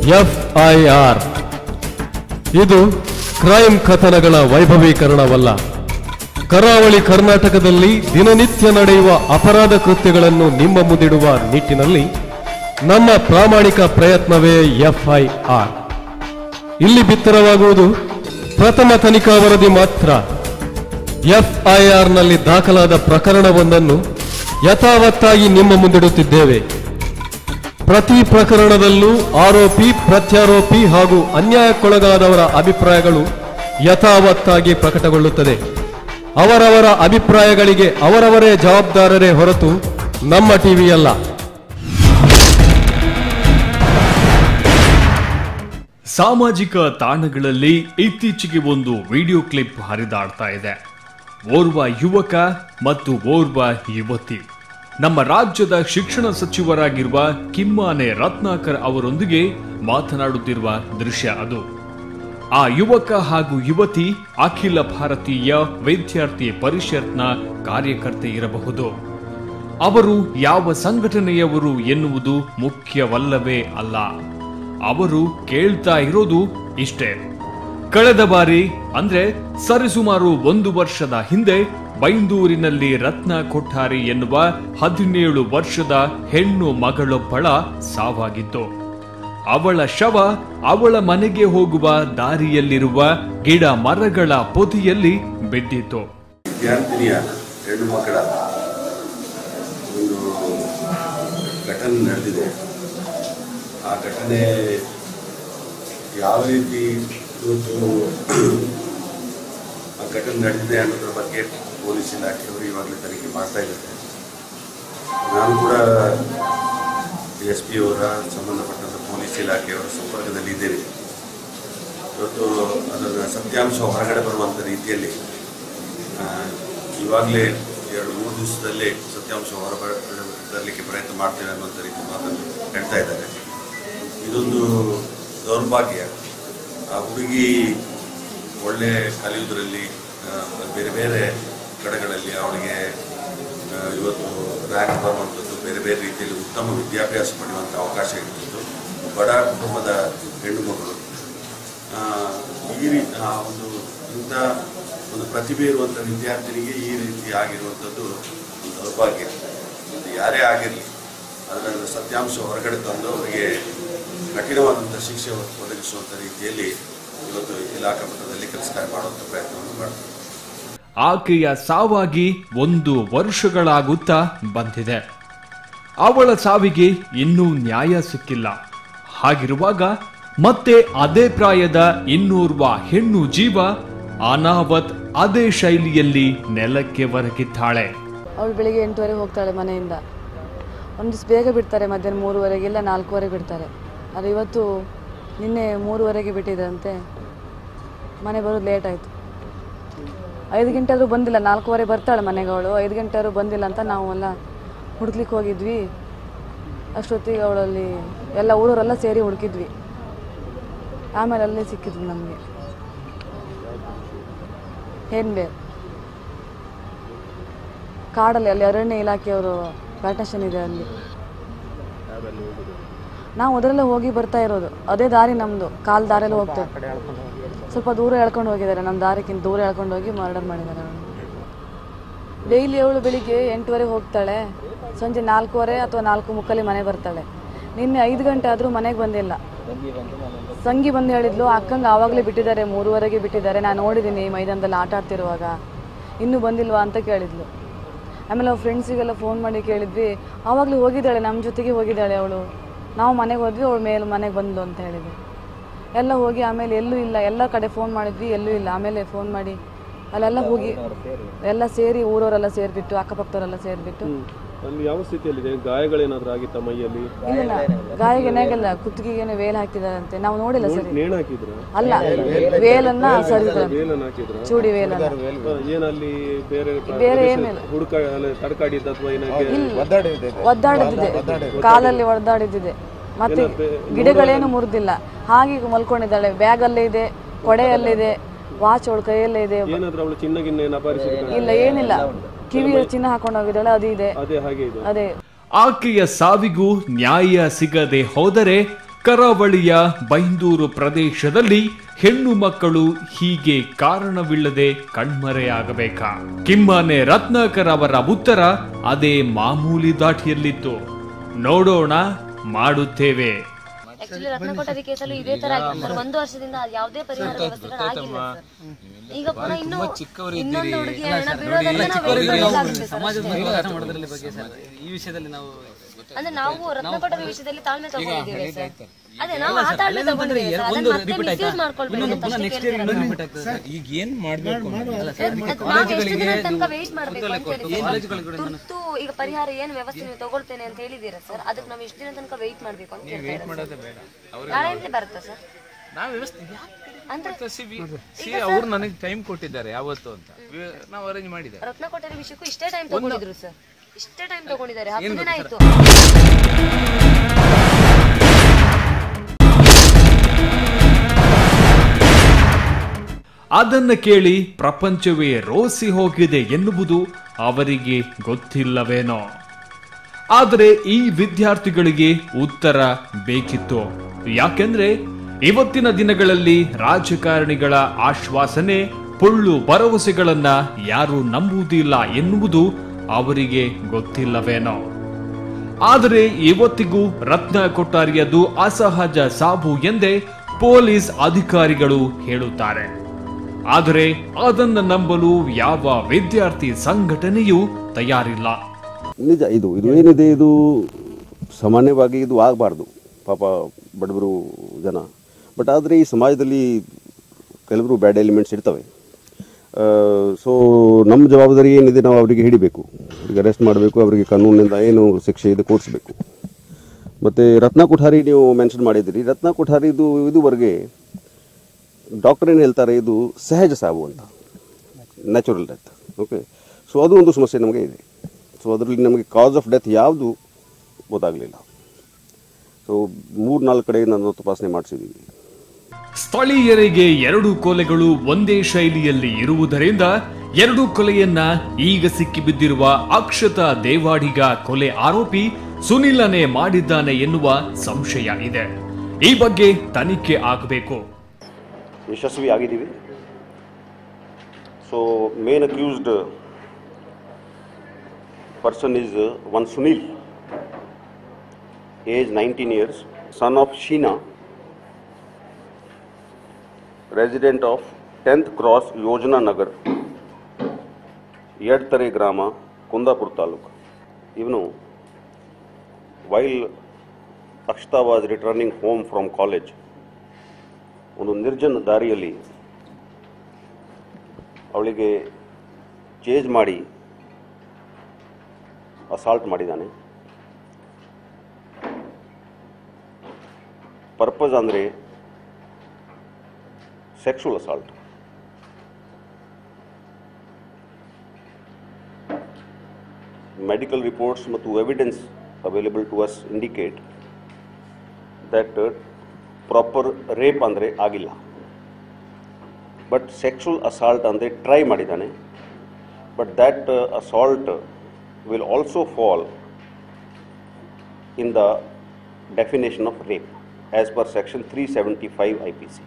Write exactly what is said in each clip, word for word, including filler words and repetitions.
FIR ಇದು crime ಕಥನಗಳ ವೈಭವೀಕರಣವಲ್ಲ. ಕರಾವಳಿ ಕರ್ನಾಟಕದಲ್ಲಿ ದಿನನಿತ್ಯ ನಡೆಯುವ ಅಪರಾಧ ಕೃತ್ಯಗಳನ್ನು ನಿಮ್ಮ ಮುಂದಿಡುವ ನಿಟ್ಟಿನಲ್ಲಿ ನಮ್ಮ ಪ್ರಾಮಾಣಿಕ ಪ್ರಯತ್ನವೇ ಎಫ್ಐಆರ್. ಇಲ್ಲಿ ಬಿತ್ತರವಾಗುವುದು ಪ್ರಥಮ ತನಿಖಾ ವರದಿ ಮಾತ್ರ. ಎಫ್ಐಆರ್ನಲ್ಲಿ ದಾಖಲಾದ ಪ್ರಕರಣವೊಂದನ್ನು ಯಥಾವತ್ತಾಗಿ ನಿಮ್ಮ ಮುಂದಿಡುತ್ತಿದ್ದೇವೆ. ಪ್ರತಿ ಪ್ರಕರಣದಲ್ಲೂ ಆರೋಪಿ, ಪ್ರತ್ಯಾರೋಪಿ ಹಾಗೂ ಅನ್ಯಾಯಕ್ಕೊಳಗಾದವರ ಅಭಿಪ್ರಾಯಗಳು ಯಥಾವತ್ತಾಗಿ ಪ್ರಕಟಗೊಳ್ಳುತ್ತದೆ. ಅವರವರ ಅಭಿಪ್ರಾಯಗಳಿಗೆ ಅವರವರೇ ಜವಾಬ್ದಾರರೇ ಹೊರತು ನಮ್ಮ ಟಿವಿಯಲ್ಲ. ಸಾಮಾಜಿಕ ತಾಣಗಳಲ್ಲಿ ಇತ್ತೀಚೆಗೆ ಒಂದು ವಿಡಿಯೋ ಕ್ಲಿಪ್ ಹರಿದಾಡ್ತಾ ಇದೆ. ಓರ್ವ ಯುವಕ ಮತ್ತು ಓರ್ವ ಯುವತಿ ನಮ್ಮ ರಾಜ್ಯದ ಶಿಕ್ಷಣ ಸಚಿವರಾಗಿರುವ ಕಿಮ್ಮನೆ ರತ್ನಾಕರ್ ಅವರೊಂದಿಗೆ ಮಾತನಾಡುತ್ತಿರುವ ದೃಶ್ಯ ಅದು. ಆ ಯುವಕ ಹಾಗೂ ಯುವತಿ ಅಖಿಲ ಭಾರತೀಯ ವಿದ್ಯಾರ್ಥಿ ಪರಿಷತ್ನ ಕಾರ್ಯಕರ್ತೆ ಇರಬಹುದು. ಅವರು ಯಾವ ಸಂಘಟನೆಯವರು ಎನ್ನುವುದು ಮುಖ್ಯವಲ್ಲವೇ ಅಲ್ಲ. ಅವರು ಕೇಳ್ತಾ ಇರೋದು ಇಷ್ಟೇ. ಕಳೆದ ಬಾರಿ ಅಂದ್ರೆ ಸರಿಸುಮಾರು ಒಂದು ವರ್ಷದ ಹಿಂದೆ ಬೈಂದೂರಿನಲ್ಲಿ ರತ್ನ ಕೊಠಾರಿ ಎನ್ನುವ ಹದಿನೇಳು ವರ್ಷದ ಹೆಣ್ಣು ಮಗಳೊಬ್ಬಳ ಸಾವಾಗಿತ್ತು. ಅವಳ ಶವ ಅವಳ ಮನೆಗೆ ಹೋಗುವ ದಾರಿಯಲ್ಲಿರುವ ಗಿಡ ಮರಗಳ ಪೊದೆಯಲ್ಲಿ ಬಿದ್ದಿತ್ತು. ವಿದ್ಯಾರ್ಥಿನಿಯ ಹೆಣ್ಣು ಮಕ್ಕಳ ಒಂದು ಘಟನೆ ನಡೆದಿದೆ. ಆ ಘಟನೆ ಯಾವ ರೀತಿ ಇವತ್ತು ಆ ಘಟನೆ ನಡೆದಿದೆ ಅನ್ನೋದ್ರ ಬಗ್ಗೆ ಪೊಲೀಸ್ ಇಲಾಖೆಯವರು ಇವಾಗಲೇ ತನಿಖೆ ಮಾಡ್ತಾ ಇದ್ದಾರೆ. ನಾನು ಕೂಡ ಎಸ್ ಪಿ ಅವರ ಸಂಬಂಧಪಟ್ಟಂಥ ಪೊಲೀಸ್ ಇಲಾಖೆಯವರ ಸಂಪರ್ಕದಲ್ಲಿ ಇದ್ದೇನೆ. ಇವತ್ತು ಅದರ ಸತ್ಯಾಂಶ ಹೊರಗಡೆ ಬರುವಂಥ ರೀತಿಯಲ್ಲಿ ಇವಾಗಲೇ ಎರಡು ಮೂರು ದಿವಸದಲ್ಲೇ ಸತ್ಯಾಂಶ ಹೊರ ಬರಲಿಕ್ಕೆ ಪ್ರಯತ್ನ ಮಾಡ್ತೇವೆ ಅನ್ನುವಂಥ ರೀತಿ ಮಾತನ್ನು ಹೇಳ್ತಾ ಇದ್ದಾರೆ. ಇದೊಂದು ದೌರ್ಭಾಗ್ಯ. ಆ ಹುಡುಗಿ ಒಳ್ಳೆ ಕಲಿಯುವುದರಲ್ಲಿ ಬೇರೆ ಬೇರೆ ಕಡೆಗಳಲ್ಲಿ ಅವಳಿಗೆ ಇವತ್ತು ರ್ಯಾಂಕ್ ಬರುವಂಥದ್ದು, ಬೇರೆ ಬೇರೆ ರೀತಿಯಲ್ಲಿ ಉತ್ತಮ ವಿದ್ಯಾಭ್ಯಾಸ ಪಡೆಯುವಂಥ ಅವಕಾಶ ಇರ್ತಿತ್ತು. ಬಡ ಕುಟುಂಬದ ಹೆಣ್ಣು ಮಕ್ಕಳು ಈ ರೀತಿ ಒಂದು ಇಂಥ ಒಂದು ಪ್ರತಿಭೆ ಇರುವಂಥ ವಿದ್ಯಾರ್ಥಿನಿಗೆ ಈ ರೀತಿ ಆಗಿರುವಂಥದ್ದು ಒಂದು ದೌರ್ಭಾಗ್ಯ. ಮತ್ತು ಯಾರೇ ಆಗಿರಲಿ ಅದರ ಸತ್ಯಾಂಶ ಹೊರಗಡೆ ತಂದು ಅವರಿಗೆ ಕಠಿಣವಾದಂಥ ಶಿಕ್ಷೆ ಒದಗಿಸುವಂಥ ರೀತಿಯಲ್ಲಿ ಇವತ್ತು ಇಲಾಖಾ ಮಟ್ಟದಲ್ಲಿ ಕೆಲಸ ಕಾರ್ಯ ಮಾಡುವಂಥ ಪ್ರಯತ್ನವನ್ನು ಮಾಡ್ತಾರೆ. ಆಕೆಯ ಸಾವಾಗಿ ಒಂದು ವರ್ಷಗಳಾಗುತ್ತಾ ಬಂದಿದೆ. ಅವಳ ಸಾವಿಗೆ ಇನ್ನೂ ನ್ಯಾಯ ಸಿಕ್ಕಿಲ್ಲ. ಹಾಗಿರುವಾಗ ಮತ್ತೆ ಅದೇ ಪ್ರಾಯದ ಇನ್ನೋರ್ವ ಹೆಣ್ಣು ಜೀವ ಅನಾವತ್ ಅದೇ ಶೈಲಿಯಲ್ಲಿ ನೆಲಕ್ಕೆ ಒರಗಿದ್ದಾಳೆ. ಅವಳು ಬೆಳಿಗ್ಗೆ ಎಂಟುವರೆಗೆ ಹೋಗ್ತಾಳೆ ಮನೆಯಿಂದ. ಒಂದು ದಿವಸ ಬೇಗ ಬಿಡ್ತಾರೆ, ಮಧ್ಯಾಹ್ನ ಮೂರುವರೆಗೆಲ್ಲ ನಾಲ್ಕೂವರೆಗೆ ಬಿಡ್ತಾರೆ. ಆದರೆ ಇವತ್ತು ನಿನ್ನೆ ಮೂರುವರೆಗೆ ಬಿಟ್ಟಿದ್ರಂತೆ. ಮನೆ ಬರೋದು ಲೇಟ್ ಆಯಿತು. ಐದು ಗಂಟೆ ಆದರೂ ಬಂದಿಲ್ಲ. ನಾಲ್ಕೂವರೆ ಬರ್ತಾಳೆ ಮನೆಗೆ ಅವಳು. ಐದು ಗಂಟೆ ಆದರೂ ಬಂದಿಲ್ಲ ಅಂತ ನಾವು ಎಲ್ಲ ಹುಡುಕ್ಲಿಕ್ಕೆ ಹೋಗಿದ್ವಿ. ಅಷ್ಟೊತ್ತಿಗೆ ಅವಳಲ್ಲಿ ಎಲ್ಲ ಊರವರೆಲ್ಲ ಸೇರಿ ಹುಡುಕಿದ್ವಿ. ಆಮೇಲೆ ಅಲ್ಲೇ ಸಿಕ್ಕಿದ್ವಿ ನಮಗೆ. ಹೇನ್ಬೇರ್ ಕಾಡಲ್ಲಿ, ಅಲ್ಲಿ ಅರಣ್ಯ ಇಲಾಖೆಯವರು ಪ್ಲಾಂಟೇಶನ್ ಇದೆ ಅಲ್ಲಿ. ನಾವು ಅದರಲ್ಲೇ ಹೋಗಿ ಬರ್ತಾ ಇರೋದು. ಅದೇ ದಾರಿ ನಮ್ಮದು, ಕಾಲು ದಾರಿಯಲ್ಲಿ ಹೋಗ್ತೇವೆ. ಸ್ವಲ್ಪ ದೂರ ಎಳ್ಕೊಂಡು ಹೋಗಿದ್ದಾರೆ, ನಮ್ಮ ದಾರಿಕ್ಕಿಂತ ದೂರ ಎಳ್ಕೊಂಡು ಹೋಗಿ ಮರ್ಡರ್ ಮಾಡಿದ್ದಾರೆ. ಡೈಲಿ ಅವಳು ಬೆಳಿಗ್ಗೆ ಎಂಟುವರೆಗೆ ಹೋಗ್ತಾಳೆ, ಸಂಜೆ ನಾಲ್ಕೂವರೆ ಅಥವಾ ನಾಲ್ಕು ಮುಕ್ಕಲ್ಲಿ ಮನೆ ಬರ್ತಾಳೆ. ನಿನ್ನೆ ಐದು ಗಂಟೆ ಆದರೂ ಮನೆಗೆ ಬಂದಿಲ್ಲ. ಸಂಗಿ ಬಂದು ಹೇಳಿದ್ಲು, ಅಕ್ಕಂಗೆ ಆವಾಗಲೇ ಬಿಟ್ಟಿದ್ದಾರೆ, ಮೂರುವರೆಗೆ ಬಿಟ್ಟಿದ್ದಾರೆ, ನಾನು ನೋಡಿದ್ದೀನಿ ಮೈದಾನದಲ್ಲಿ ಆಟ ಆಡ್ತಿರುವಾಗ, ಇನ್ನೂ ಬಂದಿಲ್ವಾ ಅಂತ ಕೇಳಿದ್ಲು. ಆಮೇಲೆ ಅವ್ರ ಫ್ರೆಂಡ್ಸಿಗೆಲ್ಲ ಫೋನ್ ಮಾಡಿ ಕೇಳಿದ್ವಿ. ಆವಾಗಲೇ ಹೋಗಿದ್ದಾಳೆ, ನಮ್ಮ ಜೊತೆಗೆ ಹೋಗಿದ್ದಾಳೆ ಅವಳು. ನಾವು ಮನೆಗೆ ಹೋದ್ವಿ, ಅವಳು ಮೇಲೆ ಮನೆಗೆ ಬಂದ್ಲು ಅಂತ ಹೇಳಿದ್ವಿ. ಎಲ್ಲ ಹೋಗಿ ಆಮೇಲೆ ಎಲ್ಲೂ ಇಲ್ಲ, ಎಲ್ಲ ಕಡೆ ಫೋನ್ ಮಾಡಿದ್ವಿ, ಎಲ್ಲೂ ಇಲ್ಲ. ಆಮೇಲೆ ಫೋನ್ ಮಾಡಿ ಅಲ್ಲೆಲ್ಲ ಹೋಗಿ ಎಲ್ಲ ಸೇರಿ ಊರವರೆಲ್ಲ ಸೇರಿಬಿಟ್ಟು, ಅಕ್ಕಪಕ್ಕದವರೆಲ್ಲ ಸೇರಿಬಿಟ್ಟು. ಯಾವ ಸ್ಥಿತಿಯಲ್ಲಿದೆ? ಗಾಯಗಳೇನಾದ್ರೂ ಆಗಿತ್ತ ಮೈಯಲ್ಲಿ? ಇಲ್ಲ, ಗಾಯಗೇನಾಗಲ್ಲ. ಕುತ್ತಿಗೆಗೇನೆ ವೇಲ್ ಹಾಕಿದಾರಂತೆ, ನಾವು ನೋಡಿಲ್ಲ ಸರಿ. ನೇಣು ಹಾಕಿದ್ರ? ಅಲ್ಲ, ವೇಲನ್ನ ಸರಿದಾರೆ, ಚೂಡಿ ವೇಲನ್ನ. ಏನಲ್ಲಿ ಬೇರೆ ಬೇರೆ ಏನಿಲ್ಲ. ಹುಡುಕ ತಡಕಾಡಿದ್ದ ಅಥವಾ ಒದ್ದಾಡಿದ್ದಿದೆ, ಕಾಲಲ್ಲಿ ಒದ್ದಾಡಿದ್ದಿದೆ. ಮತ್ತೆ ಗಿಡಗಳೇನು ಮುರಿದಿಲ್ಲ. ಹಾಗೆ ಮಲ್ಕೊಂಡಿದ್ದಾಳೆ. ಬ್ಯಾಗ್ ಅಲ್ಲೇ ಇದೆ, ಕೊಡೆಯಲ್ಲಿದೆ, ವಾಚ್ ಅವಳ ಕೈಯಲ್ಲೇ ಇದೆ. ಇಲ್ಲ, ಏನಿಲ್ಲ. ಕಿವಿಯ ಚಿನ್ನ ಹಾಕೊಂಡು ಹೋಗಿದ್ದಾಳೆ, ಅದು ಇದೆ. ಅದೇ ಆಕೆಯ ಸಾವಿಗೂ ನ್ಯಾಯ ಸಿಗದೆ ಹೋದರೆ ಕರಾವಳಿಯ ಬೈಂದೂರು ಪ್ರದೇಶದಲ್ಲಿ ಹೆಣ್ಣು ಮಕ್ಕಳು ಹೀಗೆ ಕಾರಣವಿಲ್ಲದೆ ಕಣ್ಮರೆಯಾಗಬೇಕಾ? ಕಿಮ್ಮನೆ ರತ್ನಾಕರ್ ಅವರ ಉತ್ತರ ಅದೇ ಮಾಮೂಲಿ ದಾಟಿಯಲ್ಲಿತ್ತು. ನೋಡೋಣ, ಮಾಡುತ್ತೇವೆ. ಆಕ್ಚುಲಿ ರತ್ನಕೋಟರಿ ಕೇಸಲ್ಲಿ ಇದೇ ತರ ಆಗಿದೆ ಸರ್. ಒಂದು ವರ್ಷದಿಂದ ಯಾವುದೇ ಪರಿಹಾರ ವ್ಯವಸ್ಥೆಗಳು ಆಗಿಲ್ಲ ಸರ್. ಈಗ ಪುನಃ ಇನ್ನು ಇನ್ನೊಂದು ಹುಡುಗಿ ಹಣ ಬೀಳೋದನ್ನ ಈ ವಿಷಯದಲ್ಲಿ ನಾವು ಅಂದ್ರೆ ನಾವು ರತ್ನಕೋಟರಿ ವಿಷಯದಲ್ಲಿ ತಾಳ್ಮೆ ತಗೊಂಡಿದ್ದೀವಿ ಸರ್. ಅದೇ ನಾವು ಆ ತಾಳ್ಮೆ ತಗೊಂಡಿದ್ದೀವಿ ಸರ್. ಅದನ್ನ ಮತ್ತೆ ಮಿಸ್ಯೂಸ್ ಮಾಡ್ಕೊಳ್ಬೇಡಿ ಅಂತ ಅಷ್ಟೇ ಕೇಳ್ತಾರೆ. ಈಗ ಏನ್ ಮಾಡ್ಬೇಕು ನಾವು ಎಷ್ಟು ದಿನ ತನಕ ವೇಟ್ ಮಾಡ್ಬೇಕು ಅಂತ ಹೇಳಿ ತುರ್ತು ಈಗ ಪರಿಹಾರ ಏನ್ ವ್ಯವಸ್ಥೆ ನೀವು ತಗೊಳ್ತೇನೆ ಅಂತ ಹೇಳಿದೀರಾ ಸರ್. ಅದಕ್ಕೆ ನಾವು ಎಷ್ಟು ದಿನ ತನಕ ವೇಟ್ ಮಾಡ್ಬೇಕು ಅಂತ ಹೇಳ್ತಾರೆ. ನಾಳೆ ಬರುತ್ತಾ ಸರ್ ನಾವು ವ್ಯವಸ್ಥೆ ಅಂದ್ರೆ ಅವ್ರು ನನಗೆ ಟೈಮ್ ಕೊಟ್ಟಿದ್ದಾರೆ ಯಾವತ್ತು ಅಂತ ನಾವು ಅರೇಂಜ್ ಮಾಡಿದ್ದೇವೆ. ರತ್ನಕೋಟರಿ ವಿಷಯಕ್ಕೂ ಇಷ್ಟೇ ಟೈಮ್ ತಗೊಂಡಿದ್ರು ಸರ್. ಇಷ್ಟೇ ಟೈಮ್ ತಗೊಂಡಿದ್ದಾರೆ. ಹತ್ತು ದಿನ ಆಯ್ತು. ಅದನ್ನ ಕೇಳಿ ಪ್ರಪಂಚವೇ ರೋಸಿ ಹೋಗಿದೆ ಎನ್ನುವುದು ಅವರಿಗೆ ಗೊತ್ತಿಲ್ಲವೇನೋ. ಆದರೆ ಈ ವಿದ್ಯಾರ್ಥಿಗಳಿಗೆ ಉತ್ತರ ಬೇಕಿತ್ತು. ಯಾಕೆಂದ್ರೆ ಇವತ್ತಿನ ದಿನಗಳಲ್ಲಿ ರಾಜಕಾರಣಿಗಳ ಆಶ್ವಾಸನೆ, ಪೊಳ್ಳು ಭರವಸೆಗಳನ್ನ ಯಾರು ನಂಬುವುದಿಲ್ಲ ಎನ್ನುವುದು ಅವರಿಗೆ ಗೊತ್ತಿಲ್ಲವೇನೋ. ಆದರೆ ಇವತ್ತಿಗೂ ರತ್ನ ಕೊಠಾರಿಯದು ಅಸಹಜ ಸಾವು ಎಂದೇ ಪೊಲೀಸ್ ಅಧಿಕಾರಿಗಳು ಹೇಳುತ್ತಾರೆ. ಆದರೆ ಅದನ್ನು ನಂಬಲು ಯಾವ ವಿದ್ಯಾರ್ಥಿ ಸಂಘಟನೆಯೂ ತಯಾರಿಲ್ಲ. ನಿಜ, ಇದು ಇದು ಏನಿದೆ ಇದು ಸಾಮಾನ್ಯವಾಗಿ ಇದು ಆಗಬಾರ್ದು ಪಾಪ ಬಡವರು ಜನ. ಬಟ್ ಆದರೆ ಈ ಸಮಾಜದಲ್ಲಿ ಕೆಲವರು ಬ್ಯಾಡ್ ಎಲಿಮೆಂಟ್ಸ್ ಇರ್ತವೆ. ಸೊ ನಮ್ಮ ಜವಾಬ್ದಾರಿ ಏನಿದೆ, ನಾವು ಅವರಿಗೆ ಹಿಡಿಬೇಕು, ಅವರಿಗೆ ಅರೆಸ್ಟ್ ಮಾಡಬೇಕು, ಅವರಿಗೆ ಕಾನೂನಿನಿಂದ ಏನು ಶಿಕ್ಷೆ ಇದೆ ಕೊಡಿಸ್ಬೇಕು. ಮತ್ತು ರತ್ನ ಕೊಠಾರಿ ನೀವು ಮೆನ್ಷನ್ ಮಾಡಿದ್ದೀರಿ. ರತ್ನ ಕೊಠಾರಿದು ಇದುವರೆಗೆ ಡಾಕ್ಟರ್ ಏನು ಹೇಳ್ತಾರೆ, ಇದು ಸಹಜ ಸಾವು ಅಂತ, ನ್ಯಾಚುರಲ್ ಡೆತ್. ಓಕೆ, ಸೊ ಅದು ಒಂದು ಸಮಸ್ಯೆ ನಮಗೆ ಇದೆ. ಸೊ ಅದರಲ್ಲಿ ನಮಗೆ ಕಾಸ್ ಆಫ್ ಡೆತ್ ಯಾವುದು ಗೊತ್ತಾಗಲಿಲ್ಲ. ಸೊ ಮೂರು ನಾಲ್ಕು ಕಡೆ ನಾನು ತಪಾಸಣೆ ಮಾಡಿಸಿದ್ದೀವಿ. ಸ್ಥಳೀಯರಿಗೆ ಎರಡು ಕೊಲೆಗಳು ಒಂದೇ ಶೈಲಿಯಲ್ಲಿ ಇರುವುದರಿಂದ ಎರಡು ಕೊಲೆಯನ್ನ ಈಗ ಸಿಕ್ಕಿಬಿದ್ದಿರುವ ಅಕ್ಷತಾ ದೇವಾಡಿಗ ಕೊಲೆ ಆರೋಪಿ ಸುನಿಲನೇ ಮಾಡಿದ್ದಾನೆ ಎನ್ನುವ ಸಂಶಯ ಇದೆ. ಈ ಬಗ್ಗೆ ತನಿಖೆ ಆಗಬೇಕು. ಯಶಸ್ವಿ ಆಗಿದ್ದೀವಿ. So main accused person is one Sunil, age nineteen years, son of Sheena, resident of tenth Cross Yojana Nagar, Yadtare Grama, Kundapur Taluk. Even while Akshata was returning home from college, ಒಂದು ನಿರ್ಜನ ದಾರಿಯಲ್ಲಿ ಅವಳಿಗೆ ಚೇಂಜ್ ಮಾಡಿ ಅಸಾಲ್ಟ್ ಮಾಡಿದ್ದಾನೆ. Purpose ಅಂದರೆ sexual assault. Medical reports ಮತ್ತು evidence available to us indicate that uh, proper rape andre agilla, but sexual assault andre try madidane. But that uh, assault uh, will also fall in the definition of rape as per section three seventy-five I P C.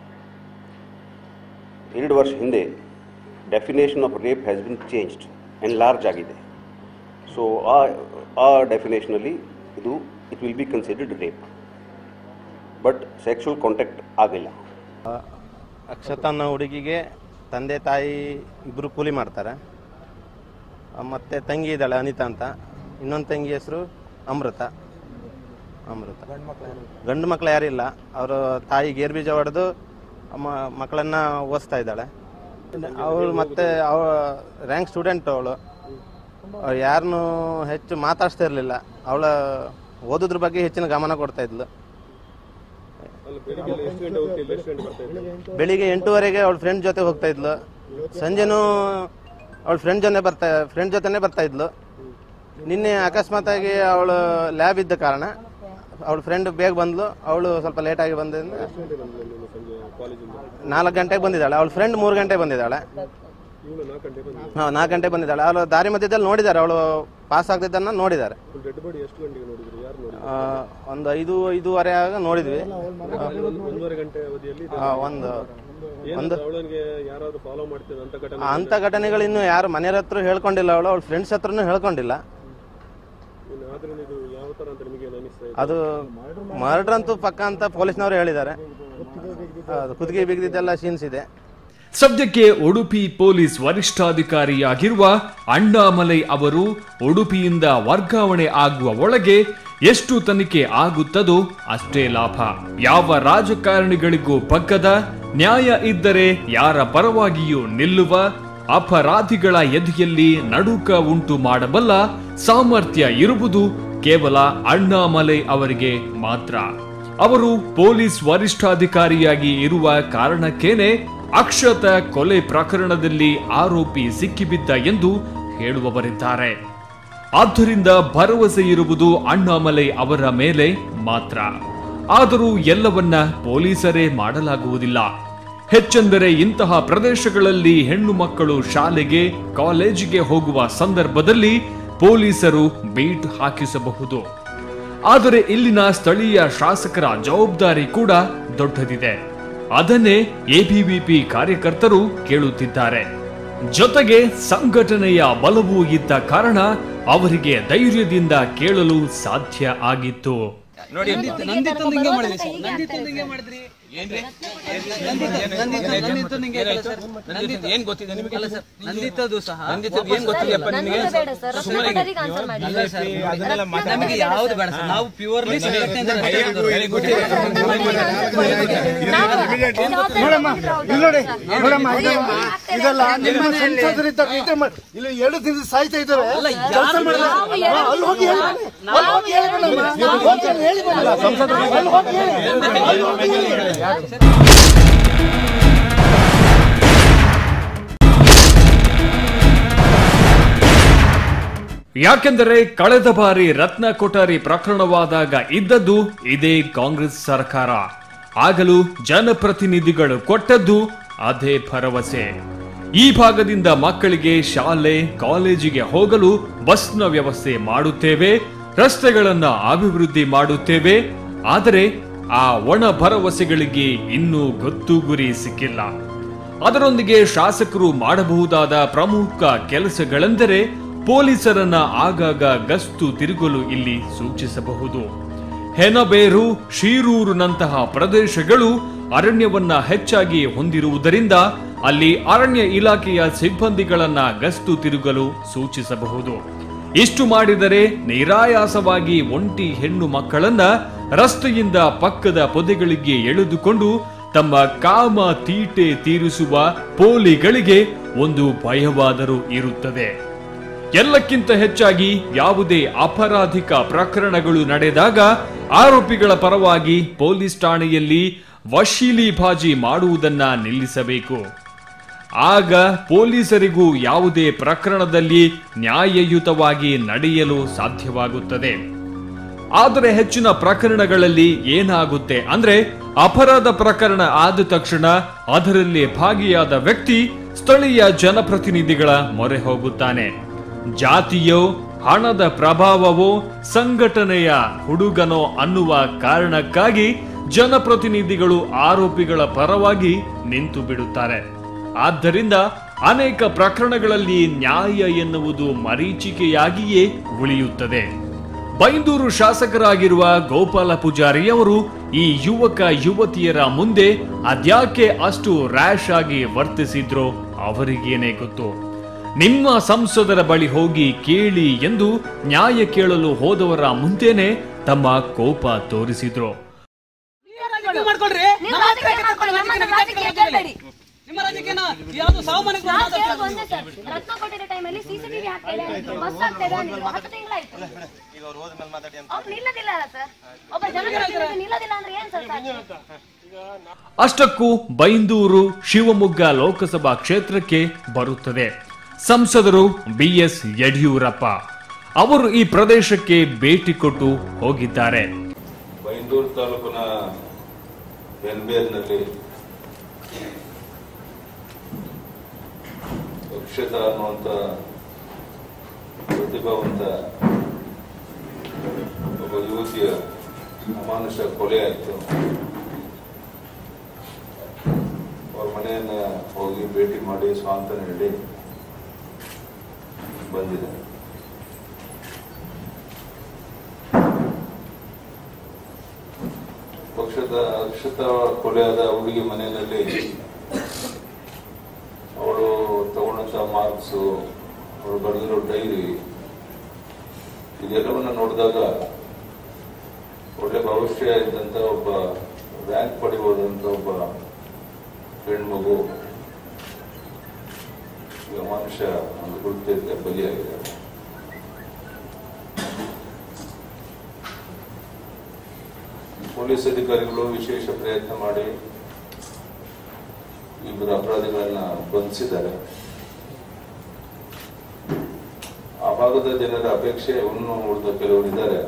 ಎರಡು ವರ್ಷ ಹಿಂದೆ definition of rape has been changed and large ಆಗಿದೆ. ಸೊ ಆ ಆ ಡೆಫಿನೇಷನಲ್ಲಿ ಇದು it will be considered rape, but sexual contact ಆಗಿಲ್ಲ. ಅಕ್ಷತಾನ ಹುಡುಗಿಗೆ ತಂದೆ ತಾಯಿ ಇಬ್ಬರು ಕೂಲಿ ಮಾಡ್ತಾರೆ. ಮತ್ತು ತಂಗಿ ಇದ್ದಾಳೆ ಅನಿತಾ ಅಂತ, ಇನ್ನೊಂದು ತಂಗಿ ಹೆಸರು ಅಮೃತ. ಅಮೃತ ಗಂಡು ಮಕ್ಕಳು ಯಾರಿಲ್ಲ. ಅವರು ತಾಯಿ ಗೇರ್ ಬೀಜ ಹೊಡೆದು ಅಮ್ಮ ಮಕ್ಕಳನ್ನು ಓದಿಸ್ತಾ ಇದ್ದಾಳೆ. ಅವಳು ಮತ್ತೆ ಅವ ರ್ಯಾಂಕ್ ಸ್ಟೂಡೆಂಟ್. ಅವಳು ಯಾರನ್ನೂ ಹೆಚ್ಚು ಮಾತಾಡ್ಸ್ತಾ ಇರಲಿಲ್ಲ. ಅವಳ ಓದೋದ್ರ ಬಗ್ಗೆ ಹೆಚ್ಚಿನ ಗಮನ ಕೊಡ್ತಾ ಇದ್ಲು. ಬೆಳಿಗ್ಗೆ ಎಂಟೂವರೆಗೆ ಅವಳ ಫ್ರೆಂಡ್ ಜೊತೆ ಹೋಗ್ತಾ ಇದ್ಲು. ಸಂಜೆನೂ ಅವಳ ಫ್ರೆಂಡ್ ಜೊತೆ ಬರ್ತಾ ಫ್ರೆಂಡ್ ಜೊತೆನೇ ಬರ್ತಾ ಇದ್ಲು. ನಿನ್ನೆ ಅಕಸ್ಮಾತಾಗಿ ಅವಳು ಲ್ಯಾಬ್ ಇದ್ದ ಕಾರಣ ಅವಳ ಫ್ರೆಂಡ್ ಬೇಗ ಬಂದ್ಲು. ಅವಳು ಸ್ವಲ್ಪ ಲೇಟಾಗಿ ಬಂದಿಂದ ನಾಲ್ಕು ಗಂಟೆಗೆ ಬಂದಿದ್ದಾಳೆ. ಅವಳ ಫ್ರೆಂಡ್ ಮೂರು ಗಂಟೆಗೆ ಬಂದಿದ್ದಾಳೆ. ಹಾಂ, ನಾಲ್ಕು ಗಂಟೆಗೆ ಬಂದಿದ್ದಾಳೆ. ಅವಳು ದಾರಿ ಮಧ್ಯದಲ್ಲಿ ನೋಡಿದ್ದಾರೆ. ಅವಳು ಪಾಸ್ ಆಗದಿದ್ದನ್ನು ನೋಡಿದ್ದಾರೆ. ಡೆಡ್ ಬಾಡಿ ಎಷ್ಟು ಗಂಟೆಗೆ ನೋಡಿದ್ರಿ? ಯಾರು ನೋಡಿದ್ರು? ಒಂದು ಐದು ಐದೂವರೆ ಆಗ ನೋಡಿದ್ವಿ. ಒಂದೂವರೆ ಗಂಟೆ ಅವಧಿಯಲ್ಲಿ ಒಂದು ಒಂದು ಯಾರಾದ್ರೂ ಫಾಲೋ ಮಾಡ್ತಿದ್ರು ಅಂತ ಘಟನೆ? ಅಂಥ ಘಟನೆಗಳು ಇನ್ನೂ ಯಾರು ಮನೆಯವ್ರ ಹತ್ರ ಹೇಳ್ಕೊಂಡಿಲ್ಲ, ಅವಳು ಅವಳ ಫ್ರೆಂಡ್ಸ್ ಹತ್ರನೂ ಹೇಳ್ಕೊಂಡಿಲ್ಲ. ಅದು ಮರ್ಡರ್ ಅಂತೂ ಪಕ್ಕ ಅಂತ ಪೊಲೀಸ್ನವರು ಹೇಳಿದ್ದಾರೆ. ಕುತ್ತಿಗೆ ಬಿಗಿದಿದ್ದೆಲ್ಲ ಸೀನ್ಸ್ ಇದೆ. ಸದ್ಯಕ್ಕೆ ಉಡುಪಿ ಪೊಲೀಸ್ ವರಿಷ್ಠಾಧಿಕಾರಿಯಾಗಿರುವ ಅಣ್ಣಾಮಲೈ ಅವರು ಉಡುಪಿಯಿಂದ ವರ್ಗಾವಣೆ ಆಗುವ ಒಳಗೆ ಎಷ್ಟು ತನಿಖೆ ಆಗುತ್ತದೋ ಅಷ್ಟೇ ಲಾಭ. ಯಾವ ರಾಜಕಾರಣಿಗಳಿಗೂ ಬಗ್ಗದ, ನ್ಯಾಯ ಇದ್ದರೆ ಯಾರ ಪರವಾಗಿಯೂ ನಿಲ್ಲುವ, ಅಪರಾಧಿಗಳ ಎದೆಯಲ್ಲಿ ನಡುಕ ಉಂಟು ಮಾಡಬಲ್ಲ ಸಾಮರ್ಥ್ಯ ಇರುವುದು ಕೇವಲ ಅಣ್ಣಾಮಲೈ ಅವರಿಗೆ ಮಾತ್ರ. ಅವರು ಪೊಲೀಸ್ ವರಿಷ್ಠಾಧಿಕಾರಿಯಾಗಿ ಇರುವ ಕಾರಣಕ್ಕೇನೆ ಅಕ್ಷತ ಕೊಲೆ ಪ್ರಕರಣದಲ್ಲಿ ಆರೋಪಿ ಸಿಕ್ಕಿಬಿದ್ದ ಎಂದು ಹೇಳುವವರಿದ್ದಾರೆ. ಆದ್ದರಿಂದ ಭರವಸೆ ಇರುವುದು ಅಣ್ಣಾಮಲೈ ಅವರ ಮೇಲೆ ಮಾತ್ರ. ಆದರೂ ಎಲ್ಲವನ್ನ ಪೊಲೀಸರೇ ಮಾಡಲಾಗುವುದಿಲ್ಲ. ಹೆಚ್ಚೆಂದರೆ ಇಂತಹ ಪ್ರದೇಶಗಳಲ್ಲಿ ಹೆಣ್ಣು ಮಕ್ಕಳು ಶಾಲೆಗೆ, ಕಾಲೇಜಿಗೆ ಹೋಗುವ ಸಂದರ್ಭದಲ್ಲಿ ಪೊಲೀಸರು ಬೀಟ್ ಹಾಕಿಸಬಹುದು. ಆದರೆ ಇಲ್ಲಿನ ಸ್ಥಳೀಯ ಶಾಸಕರ ಜವಾಬ್ದಾರಿ ಕೂಡ ದೊಡ್ಡದಿದೆ. ಅದನ್ನೇ ಎಬಿವಿಪಿ ಕಾರ್ಯಕರ್ತರು ಕೇಳುತ್ತಿದ್ದಾರೆ. ಜೊತೆಗೆ ಸಂಘಟನೆಯ ಬಲವೂ ಇದ್ದ ಕಾರಣ ಅವರಿಗೆ ಧೈರ್ಯದಿಂದ ಕೇಳಲು ಸಾಧ್ಯ ಆಗಿತ್ತು. ನೋಡಿ, ನಂದಿತ್ತು ಹಿಂಗೆ ಮಾಡಿದ್ರಿ ಸರ್, ನಂದಿತ್ತು ಹಿಂಗೆ ಮಾಡಿದ್ರಿ ಏನ್ರಿ? ಏನ್ ಗೊತ್ತಿದೆ ನಿಮಗೆ? ಅಲ್ಲ ಸರ್, ನಂದಿತ್ತದು ಸಹ ನಂದಿತ್ತದು ಏನ್ ಗೊತ್ತಿದೆಯಪ್ಪ ನಿಮಗೆ? ನಮಗೆ ಯಾವ್ದು ಬೇಡ ಸರ್, ನಾವು ಪ್ಯೂರ್ಲಿ ಇದೆಲ್ಲ ನಿಮ್ಮ ಸಂಸದರಿದ್ದಾಗ ಇಲ್ಲಿ ಎರಡು ದಿನ ಸಾಯ್ತಾ ಇದ್ದಾರೆ. ಕೆಲಸ ಮಾಡಿದ್ರೆ ಅಲ್ಲಿ ಹೋಗಿ ಹೇಳಿ ಯಾಕೆಂದರೆ ಕಳೆದ ಬಾರಿ ರತ್ನ ಕೊಠಾರಿ ಪ್ರಕರಣವಾದಾಗ ಇದ್ದದ್ದು ಇದೇ ಕಾಂಗ್ರೆಸ್ ಸರ್ಕಾರ. ಆಗಲೂ ಜನಪ್ರತಿನಿಧಿಗಳು ಕೊಟ್ಟದ್ದು ಅದೇ ಭರವಸೆ. ಈ ಭಾಗದಿಂದ ಮಕ್ಕಳಿಗೆ ಶಾಲೆ, ಕಾಲೇಜಿಗೆ ಹೋಗಲು ಬಸ್ನ ವ್ಯವಸ್ಥೆ ಮಾಡುತ್ತೇವೆ, ರಸ್ತೆಗಳನ್ನ ಅಭಿವೃದ್ಧಿ ಮಾಡುತ್ತೇವೆ. ಆದರೆ ಆ ಒಣ ಭರವಸೆಗಳಿಗೆ ಇನ್ನೂ ಗೊತ್ತು ಗುರಿ ಸಿಕ್ಕಿಲ್ಲ. ಅದರೊಂದಿಗೆ ಶಾಸಕರು ಮಾಡಬಹುದಾದ ಪ್ರಮುಖ ಕೆಲಸಗಳೆಂದರೆ ಪೊಲೀಸರನ್ನ ಆಗಾಗ ಗಸ್ತು ತಿರುಗಲು ಇಲ್ಲಿ ಸೂಚಿಸಬಹುದು. ಹೆನಬೇರು, ಶೀರೂರುನಂತಹ ಪ್ರದೇಶಗಳು ಅರಣ್ಯವನ್ನ ಹೆಚ್ಚಾಗಿ ಹೊಂದಿರುವುದರಿಂದ ಅಲ್ಲಿ ಅರಣ್ಯ ಇಲಾಖೆಯ ಸಿಬ್ಬಂದಿಗಳನ್ನ ಗಸ್ತು ತಿರುಗಲು ಸೂಚಿಸಬಹುದು. ಇಷ್ಟು ಮಾಡಿದರೆ ನಿರಾಯಾಸವಾಗಿ ಒಂಟಿ ಹೆಣ್ಣು ಮಕ್ಕಳನ್ನ ರಸ್ತೆಯಿಂದ ಪಕ್ಕದ ಪೊದೆಗಳಿಗೆ ಎಳೆದುಕೊಂಡು ತಮ್ಮ ಕಾಮ ತೀಟೆ ತೀರಿಸುವ ಪೋಲಿಗಳಿಗೆ ಒಂದು ಭಯವಾದರೂ ಇರುತ್ತದೆ. ಎಲ್ಲಕ್ಕಿಂತ ಹೆಚ್ಚಾಗಿ ಯಾವುದೇ ಅಪರಾಧಿಕ ಪ್ರಕರಣಗಳು ನಡೆದಾಗ ಆರೋಪಿಗಳ ಪರವಾಗಿ ಪೊಲೀಸ್ ಠಾಣೆಯಲ್ಲಿ ವಶೀಲಿಬಾಜಿ ಮಾಡುವುದನ್ನ ನಿಲ್ಲಿಸಬೇಕು. ಆಗ ಪೊಲೀಸರಿಗೂ ಯಾವುದೇ ಪ್ರಕರಣದಲ್ಲಿ ನ್ಯಾಯಯುತವಾಗಿ ನಡೆಯಲು ಸಾಧ್ಯವಾಗುತ್ತದೆ. ಆದರೆ ಹೆಚ್ಚಿನ ಪ್ರಕರಣಗಳಲ್ಲಿ ಏನಾಗುತ್ತೆ ಅಂದ್ರೆ, ಅಪರಾಧ ಪ್ರಕರಣ ಆದ ತಕ್ಷಣ ಅದರಲ್ಲಿ ಭಾಗಿಯಾದ ವ್ಯಕ್ತಿ ಸ್ಥಳೀಯ ಜನಪ್ರತಿನಿಧಿಗಳ ಮೊರೆ ಹೋಗುತ್ತಾನೆ. ಜಾತಿಯೋ, ಹಣದ ಪ್ರಭಾವವೋ, ಸಂಘಟನೆಯ ಹುಡುಗನೋ ಅನ್ನುವ ಕಾರಣಕ್ಕಾಗಿ ಜನಪ್ರತಿನಿಧಿಗಳು ಆರೋಪಿಗಳ ಪರವಾಗಿ ನಿಂತು ಬಿಡುತ್ತಾರೆ. ಆದ್ದರಿಂದ ಅನೇಕ ಪ್ರಕರಣಗಳಲ್ಲಿ ನ್ಯಾಯ ಎನ್ನುವುದು ಮರೀಚಿಕೆಯಾಗಿಯೇ ಉಳಿಯುತ್ತದೆ. ಬೈಂದೂರು ಶಾಸಕರಾಗಿರುವ ಗೋಪಾಲ ಪೂಜಾರಿ ಅವರು ಈ ಯುವಕ ಯುವತಿಯರ ಮುಂದೆ ಅದ್ಯಾಕೆ ಅಷ್ಟು ರ್ಯಾಶ್ ಆಗಿ ವರ್ತಿಸಿದ್ರೋ ಅವರಿಗೇನೆ ಗೊತ್ತು. ನಿಮ್ಮ ಸಂಸದರ ಬಳಿ ಹೋಗಿ ಕೇಳಿ ಎಂದು ನ್ಯಾಯ ಕೇಳಲು ಹೋದವರ ಮುಂದೆನೆ ತಮ್ಮ ಕೋಪ ತೋರಿಸಿದ್ರು. ಅಷ್ಟಕ್ಕೂ ಬೈಂದೂರು ಶಿವಮೊಗ್ಗ ಲೋಕಸಭಾ ಕ್ಷೇತ್ರಕ್ಕೆ ಬರುತ್ತದೆ. ಸಂಸದರು ಬಿ ಎಸ್ ಯಡಿಯೂರಪ್ಪ ಅವರು ಈ ಪ್ರದೇಶಕ್ಕೆ ಭೇಟಿ ಕೊಟ್ಟು ಹೋಗಿದ್ದಾರೆ. ಬೈಂದೂರು ತಾಲೂಕಿನ ಬೆನ್ಬೇರ್ನಲ್ಲಿ ಅಕ್ಷತ ಅನ್ನುವಂತ ಪ್ರತಿಭಾವಂತ ಒಬ್ಬ ಯುವತಿಯ ಅಮಾನುಷ ಕೊಲೆ ಆಯಿತು. ಅವ್ರ ಮನೆಯನ್ನ ಹೋಗಿ ಭೇಟಿ ಮಾಡಿ ಸ್ವಾಂತನ ನೀಡಿ ಬಂದಿದೆ. ಪಕ್ಷದ ಅಕ್ಷತಾ ಕೊಲೆಯಾದ ಹುಡುಗಿ ಮನೆಯಲ್ಲಿ ಅವಳು ತಗೊಂಡಂತ ಮಾರ್ಕ್ಸು, ಅವಳು ಬರೆದಿರೋ ಡೈರಿ, ಇದೆಲ್ಲವನ್ನ ನೋಡಿದಾಗ ಒಳ್ಳೆ ಭವಿಷ್ಯ ಇದ್ದಂತ ಒಬ್ಬ ರ್ಯಾಂಕ್ ಪಡಿಬಹುದಂತ ಒಬ್ಬ ಹೆಣ್ಮಗು ಈಗ ಮನುಷ್ಯ ಒಂದು ಕೃತ್ಯಕ್ಕೆ ಬಲಿಯಾಗಿದೆ. ಪೊಲೀಸ್ ಅಧಿಕಾರಿಗಳು ವಿಶೇಷ ಪ್ರಯತ್ನ ಮಾಡಿ ಇಬ್ಬರು ಅಪರಾಧಿಗಳನ್ನ ಬಂಧಿಸಿದ್ದಾರೆ. ಆ ಭಾಗದ ಜನರ ಅಪೇಕ್ಷೆ ಇನ್ನೂ ಉಳಿದ ಕೆಲವರು ಇದ್ದಾರೆ,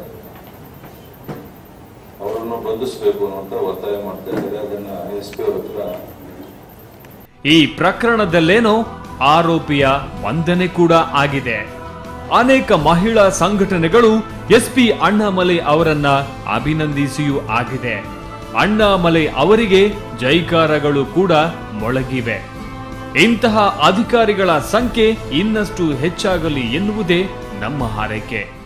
ಅವರನ್ನು ಬಂಧಿಸಬೇಕು ಅಂತ ಒತ್ತಾಯ ಮಾಡ್ತಾ ಇದ್ದಾರೆ. ಅದನ್ನ ಎಸ್ ಪಿ ಅವ್ರ ಹತ್ರ ಈ ಪ್ರಕರಣದಲ್ಲೇನೋ ಆರೋಪಿಯ ಬಂಧನೆ ಕೂಡ ಆಗಿದೆ. ಅನೇಕ ಮಹಿಳಾ ಸಂಘಟನೆಗಳು ಎಸ್ಪಿ ಅಣ್ಣಾಮಲೈ ಅವರನ್ನ ಅಭಿನಂದಿಸಿಯೂ ಆಗಿದೆ. ಅಣ್ಣಾಮಲೈ ಅವರಿಗೆ ಜೈಕಾರಗಳು ಕೂಡ ಮೊಳಗಿವೆ. ಇಂತಹ ಅಧಿಕಾರಿಗಳ ಸಂಖ್ಯೆ ಇನ್ನಷ್ಟು ಹೆಚ್ಚಾಗಲಿ ಎನ್ನುವುದೇ ನಮ್ಮ ಹಾರೈಕೆ.